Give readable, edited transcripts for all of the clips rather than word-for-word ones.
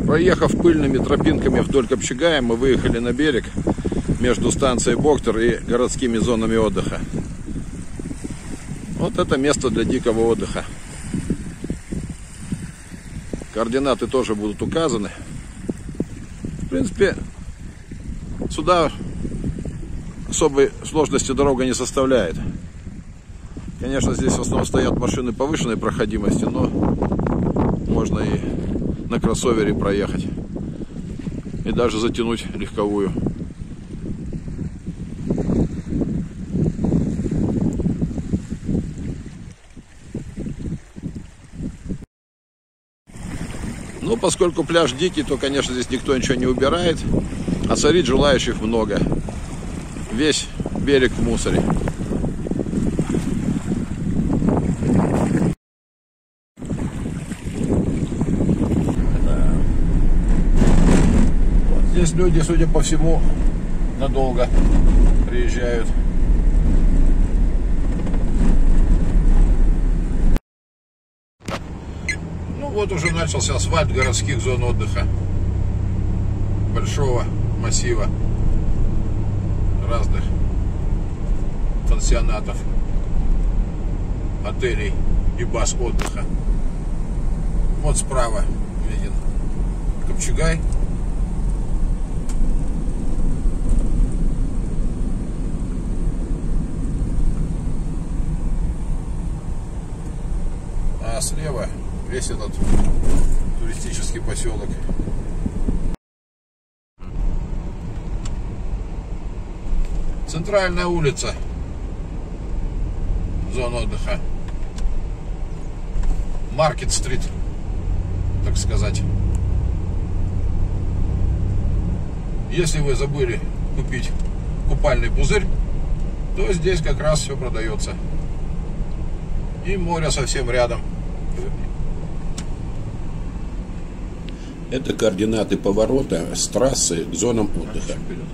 Проехав пыльными тропинками вдоль Копчегая, мы выехали на берег между станцией Боктер и городскими зонами отдыха. Вот это место для дикого отдыха. Координаты тоже будут указаны. В принципе, сюда особой сложности дорога не составляет. Конечно, здесь в основном стоят машины повышенной проходимости, но можно и на кроссовере проехать. И даже затянуть легковую. Ну, поскольку пляж дикий, то, конечно, здесь никто ничего не убирает, а сорить желающих много. Весь берег в мусоре. Вот здесь люди, судя по всему, надолго приезжают. Вот уже начался асфальт городских зон отдыха, большого массива разных пансионатов, отелей и баз отдыха. Вот справа виден Копчегай. А слева весь этот туристический поселок. Центральная улица зон отдыха. Маркет-стрит, так сказать. Если вы забыли купить купальный пузырь, то здесь как раз все продается. И море совсем рядом. Это координаты поворота с трассы к зонам отдыха.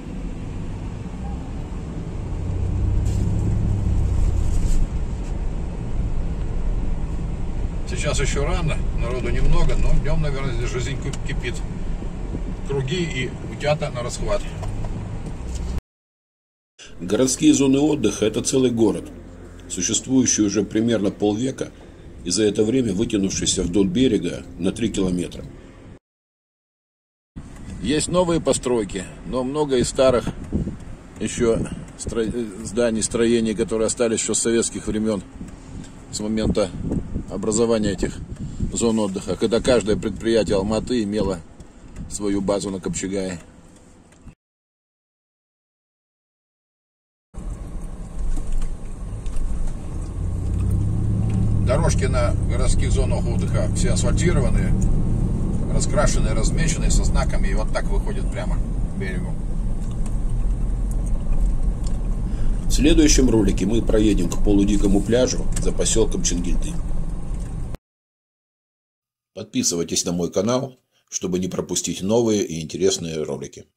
Сейчас еще рано, народу немного, но днем, наверное, здесь жизнь кипит. Круги и утята на расхват. Городские зоны отдыха – это целый город, существующий уже примерно полвека и за это время вытянувшийся вдоль берега на 3 километра. Есть новые постройки, но много из старых еще зданий, строений, которые остались еще с советских времен, с момента образования этих зон отдыха, когда каждое предприятие Алматы имело свою базу на Копчегае. Дорожки на городских зонах отдыха все асфальтированные, раскрашенные, размеченные со знаками, и вот так выходят прямо к берегу. В следующем ролике мы проедем к полудикому пляжу за поселком Чингильды. Подписывайтесь на мой канал, чтобы не пропустить новые и интересные ролики.